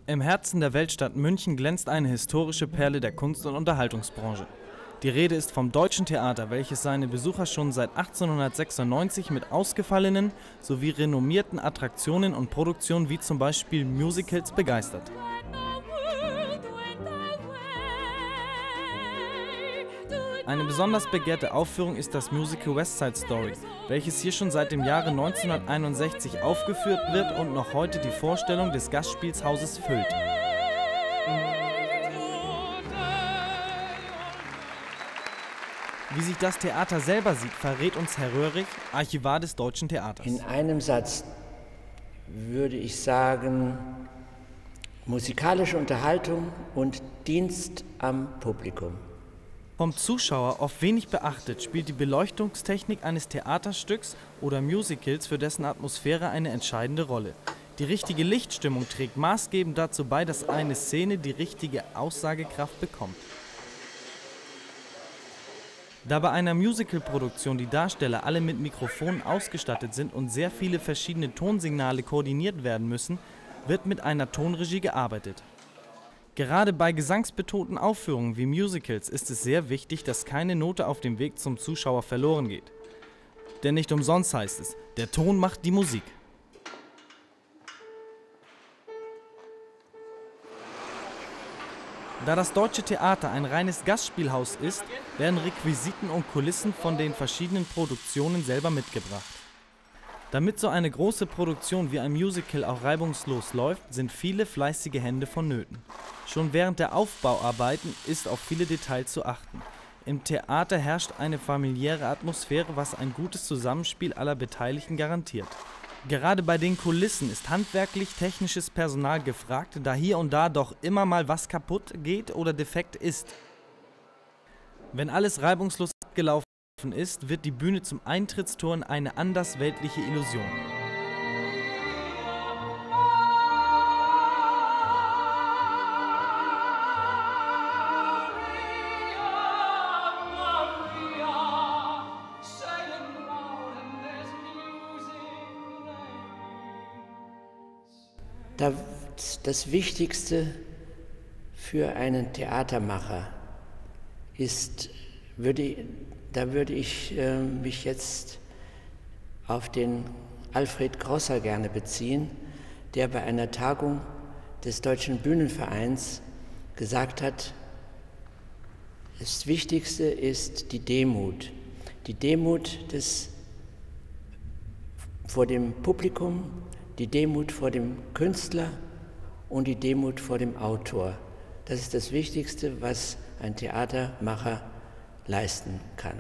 Im Herzen der Weltstadt München glänzt eine historische Perle der Kunst- und Unterhaltungsbranche. Die Rede ist vom Deutschen Theater, welches seine Besucher schon seit 1896 mit ausgefallenen sowie renommierten Attraktionen und Produktionen wie zum Beispiel Musicals begeistert. Eine besonders begehrte Aufführung ist das Musical West Side Story, welches hier schon seit dem Jahre 1961 aufgeführt wird und noch heute die Vorstellung des Gastspielhauses füllt. Wie sich das Theater selber sieht, verrät uns Herr Röhrig, Archivar des Deutschen Theaters. In einem Satz würde ich sagen, musikalische Unterhaltung und Dienst am Publikum. Vom Zuschauer oft wenig beachtet, spielt die Beleuchtungstechnik eines Theaterstücks oder Musicals für dessen Atmosphäre eine entscheidende Rolle. Die richtige Lichtstimmung trägt maßgebend dazu bei, dass eine Szene die richtige Aussagekraft bekommt. Da bei einer Musicalproduktion die Darsteller alle mit Mikrofonen ausgestattet sind und sehr viele verschiedene Tonsignale koordiniert werden müssen, wird mit einer Tonregie gearbeitet. Gerade bei gesangsbetonten Aufführungen wie Musicals ist es sehr wichtig, dass keine Note auf dem Weg zum Zuschauer verloren geht. Denn nicht umsonst heißt es, der Ton macht die Musik. Da das Deutsche Theater ein reines Gastspielhaus ist, werden Requisiten und Kulissen von den verschiedenen Produktionen selber mitgebracht. Damit so eine große Produktion wie ein Musical auch reibungslos läuft, sind viele fleißige Hände vonnöten. Schon während der Aufbauarbeiten ist auf viele Details zu achten. Im Theater herrscht eine familiäre Atmosphäre, was ein gutes Zusammenspiel aller Beteiligten garantiert. Gerade bei den Kulissen ist handwerklich-technisches Personal gefragt, da hier und da doch immer mal was kaputt geht oder defekt ist. Wenn alles reibungslos abgelaufen ist, wird die Bühne zum Eintrittstor in eine andersweltliche Illusion. Das Wichtigste für einen Theatermacher ist, da würde ich mich jetzt auf den Alfred Grosser gerne beziehen, der bei einer Tagung des Deutschen Bühnenvereins gesagt hat, das Wichtigste ist die Demut. Die Demut vor dem Publikum, die Demut vor dem Künstler und die Demut vor dem Autor. Das ist das Wichtigste, was ein Theatermacher leisten kann.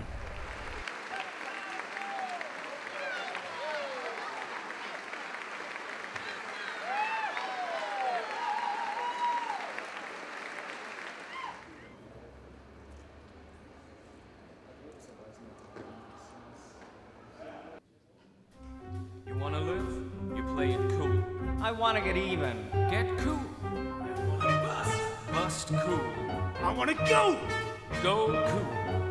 You wanna live? You play it cool. I wanna get even. Get cool. I wanna bust. Bust cool. I wanna go. Go cool.